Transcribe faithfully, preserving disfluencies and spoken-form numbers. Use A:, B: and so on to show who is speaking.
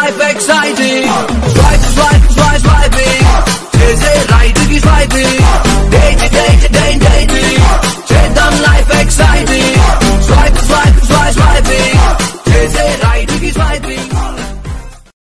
A: life exciting. Swipe, swipe, swipe, swiping. Is it right to be swiping? Date, date, date, date.